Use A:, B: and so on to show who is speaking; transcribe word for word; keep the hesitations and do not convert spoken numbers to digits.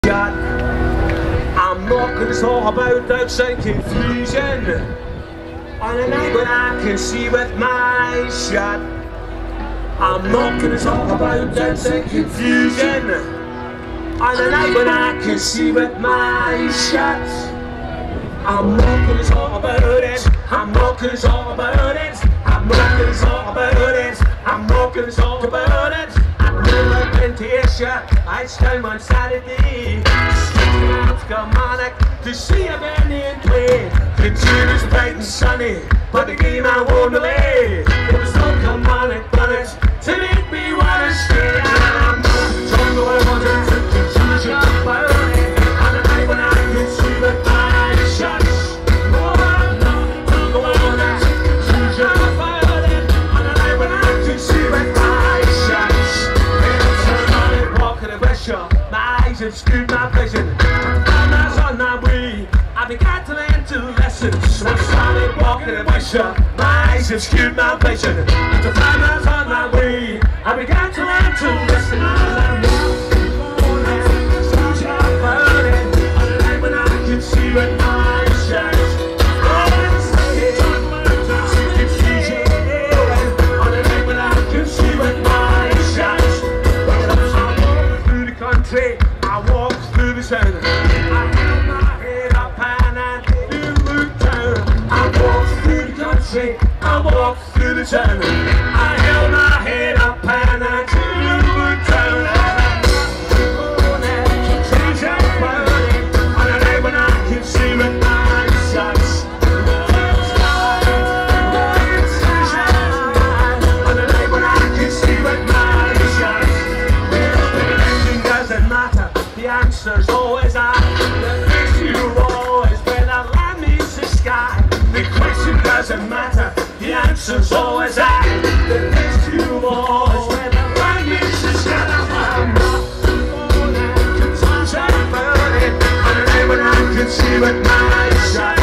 A: I'm not gonna talk about doubts and confusion on a night when I can see with my eyes shut. I'm not gonna talk about doubts and confusion on a night when I can see with my eyes shut. I'm not gonna talk about it. I'm not gonna talk about it. I'm not gonna talk about it. I'm not gonna talk about it. I've never been to ayrshire. I came on Saturday to Kilmarnock to see a hibernian play. The tune is bright and sunny, but the game I won away. It was no Kilmarnock bunnet to make me wanna stay. And I'm not talking about what I'm confusion about it. On a night when I can see with my eyes shut. Oh, I'm not talking about that confusion about it. On a night when I can see with my eyes shut. My eyes have skewed my vision. When I was on my way, I began to learn two lessons. When I started walking a wishaw, my eyes have skewed my vision. The time I was on my way, I began to learn two lessons. I'm burning on a night when I can see with my eyes shut. On a night when I can see with my eyes shut. I walked through the town. I held my head up and I didn't look down. I walked through the country. I walked through the town. I held my head up and I didn't look down. On a night when I can see with my eyes shut. On a night when I can see with my eyes shut. Doesn't matter, the answer's always I. The issue always when the land meets the sky. The question doesn't matter, the answer's always I. The issue always when the land meets the sky. I'm not gonna concentrate about it on a night when I can see with my eyes shut.